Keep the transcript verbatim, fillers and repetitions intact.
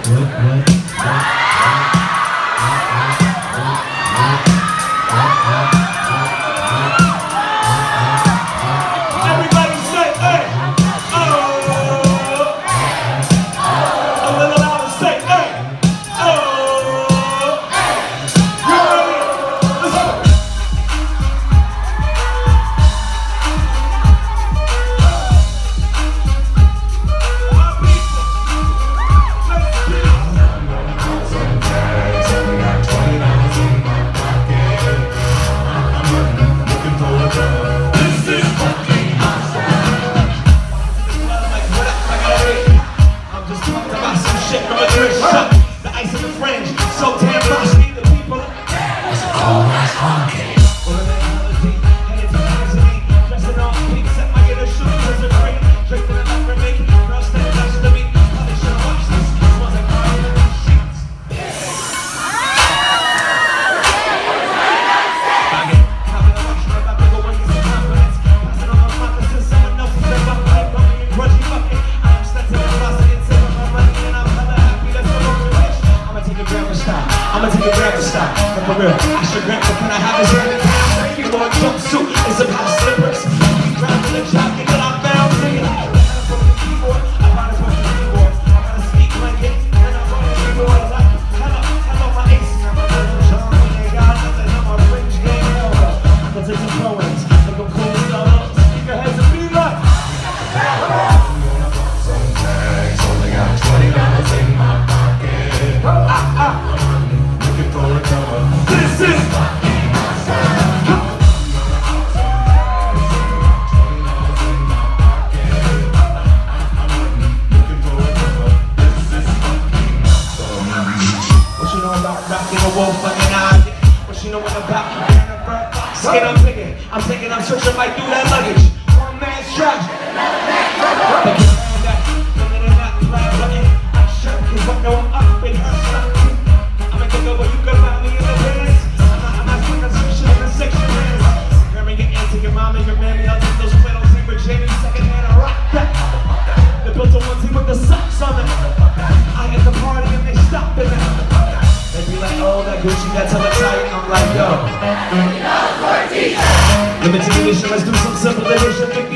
I'ma take a grab stop. For real, I should grab the pen I have his hand in town. Baby, Lord jumpsuit is a pair of slippers. He's driving the jacket that I found. Singing, I gotta put the keyboard. I gotta put the keyboard. I gotta speak like it. Then I put the keyboard. Like, hello, hello, my ace. I'm a little John. Ain't got nothing on my fringe game. I can take some poems. Make them cool as all up. Speaker heads and be like. Some tags. Only got twenty dollars in my pocket. Ah, ah. This is fucking awesome. What you know about rocking a wolf like an eye? What you know about carrying a bird box? Skin I'm thinking, I'm thinking I'm searching right through that luggage. One man's trash, another man's trash. Gucci, that's how it's tight. I'm like, yo. Limited edition, let's do some simple edition.